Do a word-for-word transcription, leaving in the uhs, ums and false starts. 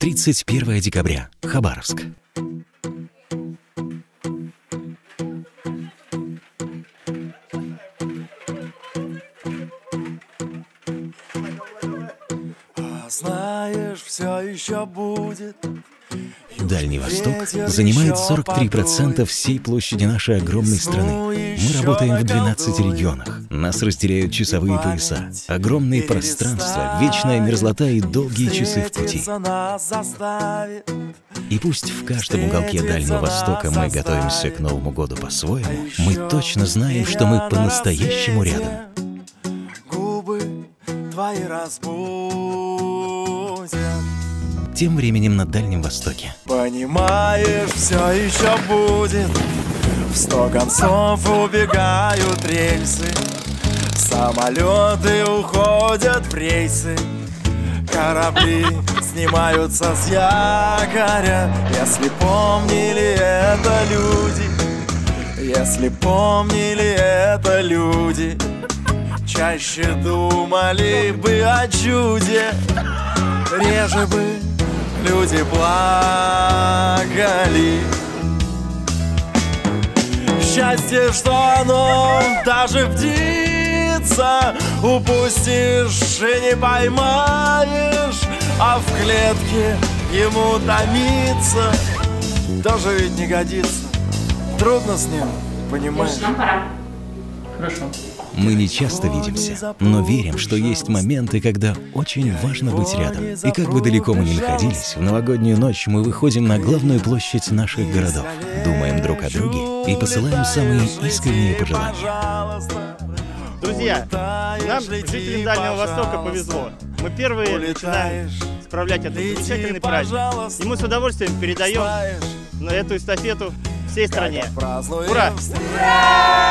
тридцать первое декабря. Хабаровск. Знаешь, все еще будет. Дальний Восток занимает сорок три процента всей площади нашей огромной страны. Мы работаем в двенадцати регионах. Нас разделяют часовые пояса, огромные пространства, вечная мерзлота и долгие часы в пути. И пусть в каждом уголке Дальнего Востока мы готовимся к Новому году по-своему, мы точно знаем, что мы по-настоящему рядом. Губы твои разбудят. Тем временем на Дальнем Востоке. Понимаешь, все еще будет. В сто концов убегают рельсы. Самолеты уходят в рейсы. Корабли снимаются с якоря. Если помнили это люди, если помнили это люди, чаще думали бы о чуде. Реже бы люди плакали. Счастье, что оно даже птица, упустишь и не поймаешь, а в клетке ему томиться тоже ведь не годится. Трудно с ним, понимаешь? Нам пора. Хорошо. Мы не часто видимся, но верим, что есть моменты, когда очень важно быть рядом. И как бы далеко мы ни находились, в новогоднюю ночь мы выходим на главную площадь наших городов, думаем друг о друге и посылаем самые искренние пожелания. Друзья, нам, жителям Дальнего Востока, повезло. Мы первые начинаем справлять этот замечательный праздник. И мы с удовольствием передаем на эту эстафету всей стране. Ура!